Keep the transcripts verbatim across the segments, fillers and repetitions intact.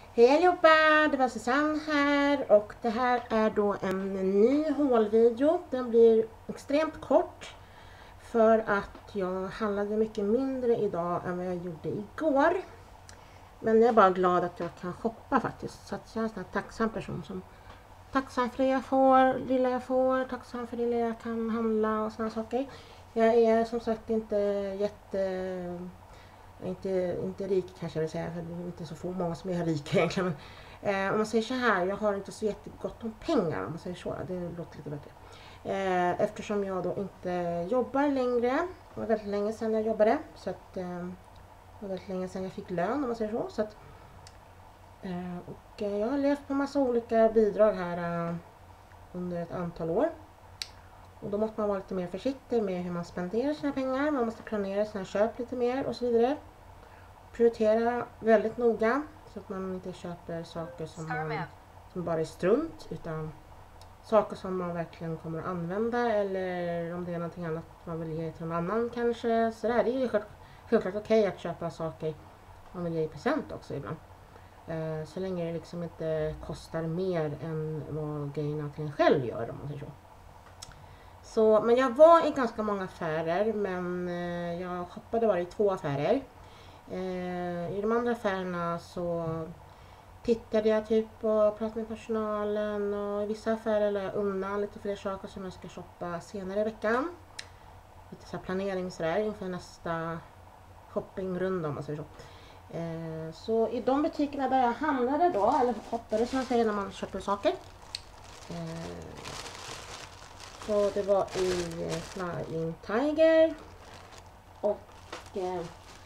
Hej allihopa, det var Susanne här och det här är då en ny haul-video. Den blir extremt kort för att jag handlade mycket mindre idag än vad jag gjorde igår. Men jag är bara glad att jag kan shoppa faktiskt, så att jag är en sån här tacksam person som tacksam för det jag får, lilla jag får, tacksam för det lilla jag kan handla och såna saker. Jag är som sagt inte jätte... Inte, inte rik kanske jag vill säga, för det är inte så få många som är rika egentligen. Men, eh, om man säger så här, jag har inte så jättegott om pengar om man säger så, det låter lite bättre. Eh, eftersom jag då inte jobbar längre, det var väldigt länge sedan jag jobbade, så att eh, det var väldigt länge sedan jag fick lön om man säger så. så att, eh, och eh, jag har levt på massa olika bidrag här eh, under ett antal år. Och då måste man vara lite mer försiktig med hur man spenderar sina pengar. Man måste planera sina köp lite mer och så vidare. Prioritera väldigt noga så att man inte köper saker som, man, som bara är strunt. Utan saker som man verkligen kommer att använda. Eller om det är någonting annat man vill ge till någon annan kanske. Så där, det är ju självklart okej att köpa saker man vill ge i present också ibland. Så länge det liksom inte kostar mer än vad grejerna till en själv gör om man säger så. Så, men jag var i ganska många affärer, men eh, jag hoppade bara i två affärer. Eh, I de andra affärerna så tittade jag typ och pratade med personalen, och i vissa affärer la jag undan lite fler saker som jag ska shoppa senare i veckan. Lite så här planering sådär inför nästa shoppingrunda om man säger så. Eh, så i de butikerna där jag handlade då, eller hoppade som man säger när man köper saker. Eh, Så det var i Flying Tiger och eh,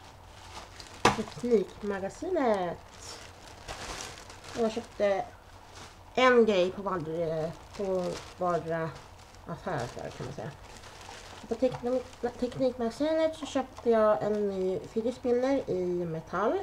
Teknikmagasinet. Jag köpte en grej på varje, på varje affär där kan man säga. På teknik, Teknikmagasinet så köpte jag en ny fidget spinner i metall.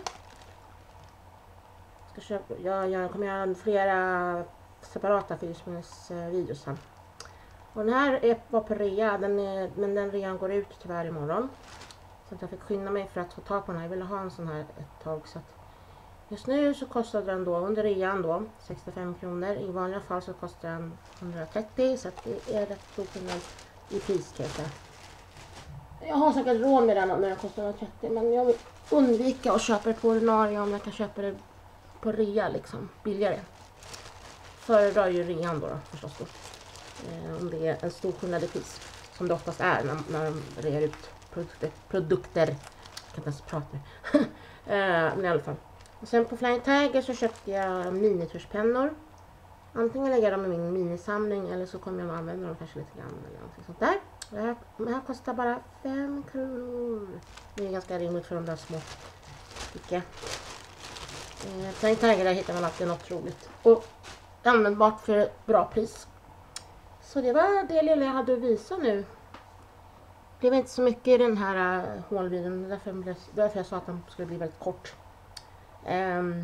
Ska köpa, jag, jag kommer göra flera separata fidget spinners eh, videos sen. Och den här är, var på rea, den är, men den rean går ut tyvärr imorgon. Så att jag fick skynda mig för att få tag på den här. Jag ville ha en sån här ett tag. Så att just nu så kostar den då, under rean då, sextiofem kronor. I vanliga fall så kostar den hundratrettio, så att det är rätt stor skillnad i pris kan jag säga. Jag har säkert råd med den när den kostar hundratrettio, men jag vill undvika att köpa det på ordinarie om jag kan köpa det på rea liksom, billigare. Föredrar ju rean då, då förstås då. Om det är en stor skillnad i pris, som det oftast är när, när de rear ut produkter, produkter. Jag kan inte ens prata med. Men i alla fall. Och sen på Flying Tiger så köpte jag miniturspennor. Antingen lägger jag dem i min minisamling, eller så kommer jag att använda dem kanske lite grann eller någonting sånt där. Det här, det här kostar bara fem kronor. Det är ganska rimligt för de där små. Icke. Eh, Flying Tiger där hittar man alltid något roligt. Och användbart för bra pris. Så det var det lilla jag hade att visa nu. Det var inte så mycket i den här uh, haul-videon. Därför, därför jag sa att den skulle bli väldigt kort. Um,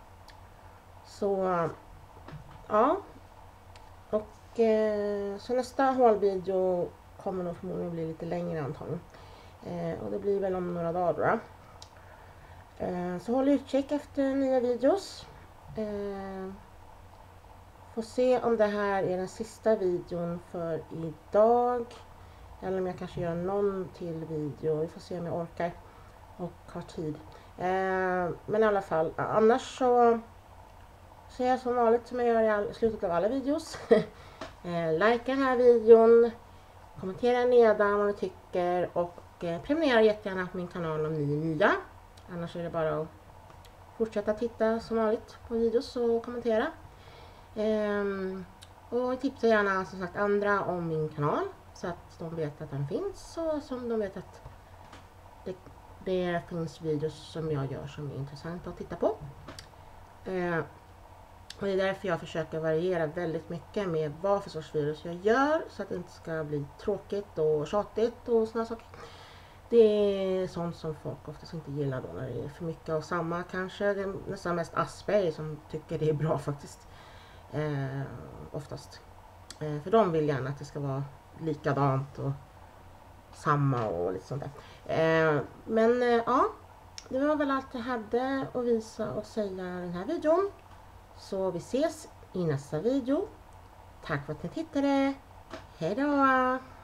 så ja. Och uh, så nästa haul-video kommer nog förmodligen bli lite längre antagligen. Uh, och det blir väl om några dagar då. Uh, så håll utkik efter nya videos. Uh, Får se om det här är den sista videon för idag. Eller om jag kanske gör någon till video. Vi får se om jag orkar och har tid. Eh, men i alla fall, annars så säger jag som vanligt som jag gör i all, slutet av alla videos. eh, Like den här videon. Kommentera nedan vad ni tycker. Och eh, prenumerera jättegärna på min kanal om ni är nya. Annars är det bara att fortsätta titta som vanligt på videos och kommentera. Um, och tipsa gärna som sagt andra om min kanal så att de vet att den finns, och som de vet att det, det finns videos som jag gör som är intressanta att titta på. Uh, och det är därför jag försöker variera väldigt mycket med vad för sorts videos jag gör, så att det inte ska bli tråkigt och tjatigt och såna saker. Det är sånt som folk oftast inte gillar då, när det är för mycket av samma kanske. Det är nästan mest Asperger som tycker det är bra faktiskt. Eh, oftast. Eh, för de vill gärna att det ska vara likadant och samma och lite sånt där. Eh, men eh, ja. det var väl allt jag hade att visa och säga i den här videon. Så vi ses i nästa video. Tack för att ni tittade. Hej då!